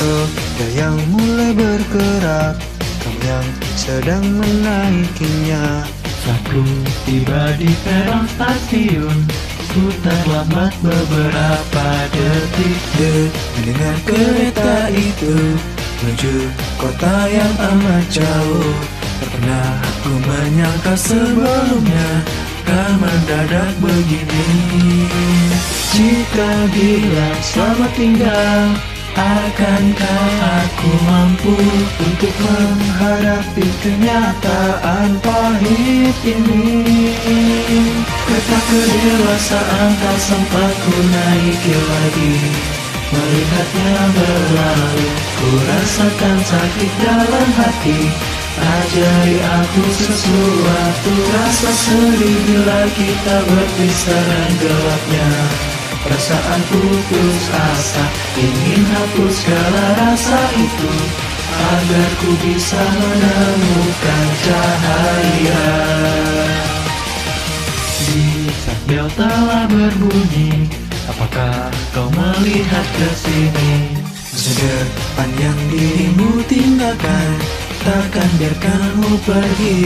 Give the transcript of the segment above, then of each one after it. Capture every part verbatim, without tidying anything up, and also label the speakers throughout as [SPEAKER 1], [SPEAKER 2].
[SPEAKER 1] Roda yang mulai bergerak, kamu yang sedang menaikinya.
[SPEAKER 2] Saat ku tiba di peron stasiun, ku terlambat beberapa detik.
[SPEAKER 1] De, mendengar kereta itu menuju kota yang amat jauh. Tak pernah aku menyangka sebelumnya kan mendadak begini.
[SPEAKER 2] Jika bilang selamat tinggal, akankah aku mampu
[SPEAKER 1] Untuk menghadapi kenyataan pahit ini?
[SPEAKER 2] kereta kedewasaan tak sempat ku naiki lagi. Melihatnya berlalu, ku rasakan sakit dalam hati. Ajari aku sesuatu, rasa sedih bila kita berpisah dan gelapnya. Perasaan putus asa, ingin hapus segala rasa itu, agar ku bisa menemukan cahaya. Di saat bel telah berbunyi, apakah kau melihat ke sini?
[SPEAKER 1] Masa depan yang dirimu tinggalkan, takkan biarkanmu pergi.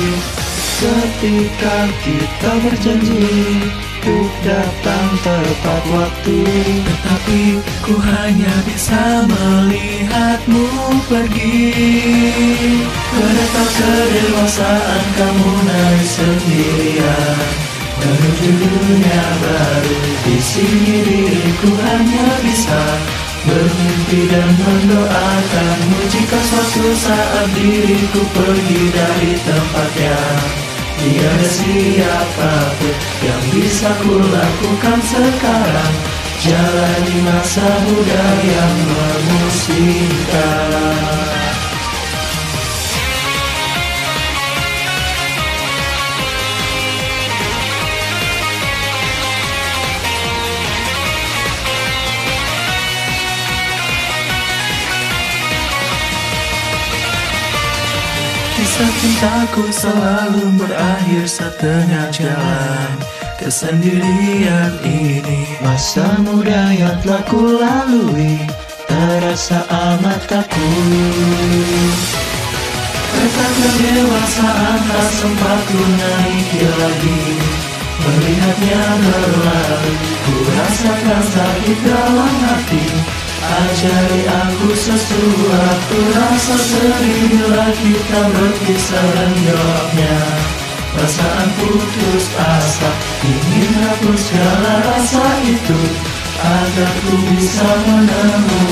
[SPEAKER 1] Ketika kita berjanji untuk datang tepat waktu,
[SPEAKER 2] Tetapi ku hanya bisa melihatmu pergi. Kereta kedewasaan kamu naik sendirian menuju dunia baru. Di sini diriku hanya bisa bermimpi dan mendoakanmu. Jika suatu saat diriku pergi dari tempatnya, tiada siapapun yang bisa ku lakukan sekarang. Jalani masa muda yang memusingkan. Kisah cintaku selalu berakhir setengah jalan. Kesendirian ini,
[SPEAKER 1] masa muda yang telah ku lalui terasa amat takut.
[SPEAKER 2] kereta kedewasaan tak sempat ku naiki lagi. Melihatnya berlalu, ku rasakan sakit dalam hati. Ajari aku sesuatu, rasa sedih bila kita berpisah dan gelapnya. Perasaan putus asa, ingin hapus segala rasa itu, agar ku bisa menemukan